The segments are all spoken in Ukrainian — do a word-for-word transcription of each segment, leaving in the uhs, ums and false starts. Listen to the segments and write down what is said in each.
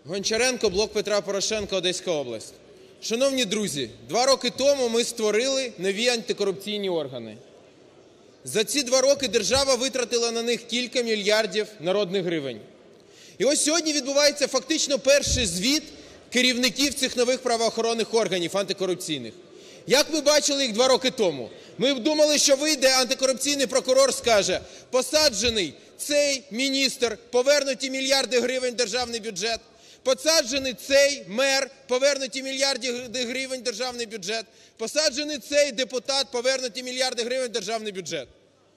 Гончаренко, "Блок Петра Порошенка", Одеська область. Шановні друзі, два роки тому ми створили нові антикорупційні органи. За ці два роки держава витратила на них кілька мільярдів народних гривень. І ось сьогодні відбувається фактично перший звіт керівників цих нових правоохоронних органів антикорупційних. Як ми бачили їх два роки тому? Ми думали, що вийде антикорупційний прокурор, скаже: посаджений цей міністр, повернуті мільярди гривень в державний бюджет, посаджений цей мер, повернуті мільярди гривень в державний бюджет, посаджений цей депутат, повернуті мільярди гривень в державний бюджет.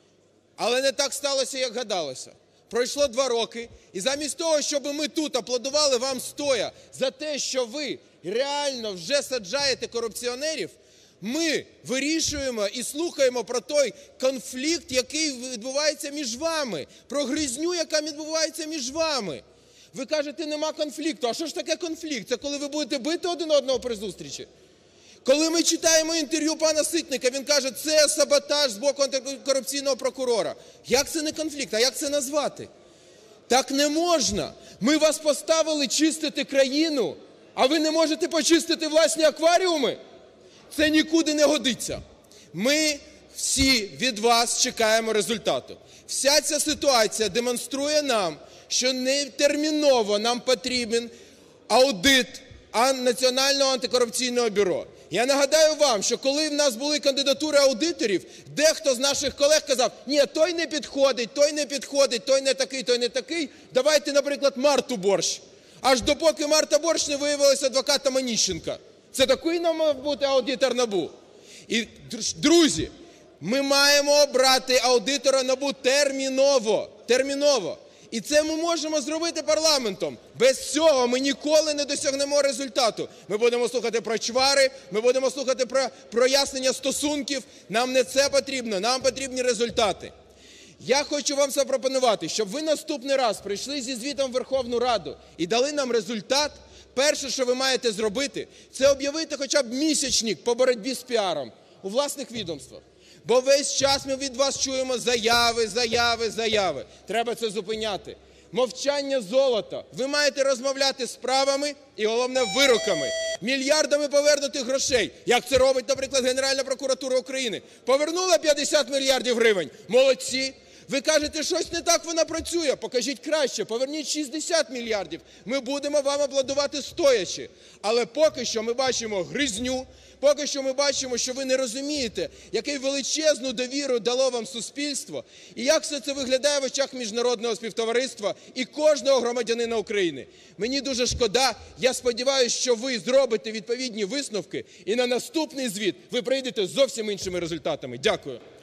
Але не так сталося, як гадалося. Пройшло два роки, і замість того, щоб ми тут аплодували вам стоя за те, що ви реально вже саджаєте корупціонерів, ми вирішуємо і слухаємо про той конфлікт, який відбувається між вами, про гризню, яка відбувається між вами. Ви кажете, нема конфлікту. А що ж таке конфлікт? Це коли ви будете бити один одного при зустрічі? Коли ми читаємо інтерв'ю пана Ситника, він каже, це саботаж з боку антикорупційного прокурора. Як це не конфлікт? А як це назвати? Так не можна. Ми вас поставили чистити країну, а ви не можете почистити власні акваріуми? Це нікуди не годиться. Ми всі від вас чекаємо результату. Вся ця ситуація демонструє нам, що не терміново нам потрібен аудит Національного антикорупційного бюро. Я нагадаю вам, що коли в нас були кандидатури аудиторів, дехто з наших колег казав, ні, той не підходить, той не підходить, той не такий, той не такий, давайте, наприклад, Марту Борщ. Аж допоки Марта Борщ не виявилася адвокатом Оніщенка. Це такий нам мав бути аудитор НАБУ. І, друзі, ми маємо обрати аудитора НАБУ терміново, терміново. І це ми можемо зробити парламентом. Без цього ми ніколи не досягнемо результату. Ми будемо слухати про чвари, ми будемо слухати про прояснення стосунків. Нам не це потрібно, нам потрібні результати. Я хочу вам запропонувати, щоб ви наступний раз прийшли зі звітом в Верховну Раду і дали нам результат. Перше, що ви маєте зробити, це об'явити хоча б місячник по боротьбі з піаром у власних відомствах. Бо весь час ми від вас чуємо заяви, заяви, заяви. Треба це зупиняти. Мовчання – золото. Ви маєте розмовляти справами і, головне, вироками. Мільярдами повернутих грошей. Як це робить, наприклад, Генеральна прокуратура України. Повернула п'ятдесят мільярдів гривень. Молодці. Ви кажете, щось не так вона працює. Покажіть краще, поверніть шістдесят мільярдів. Ми будемо вам аплодувати стоячи. Але поки що ми бачимо гризню, поки що ми бачимо, що ви не розумієте, яку величезну довіру дало вам суспільство, і як все це виглядає в очах міжнародного співтовариства і кожного громадянина України. Мені дуже шкода, я сподіваюся, що ви зробите відповідні висновки, і на наступний звіт ви прийдете з зовсім іншими результатами. Дякую.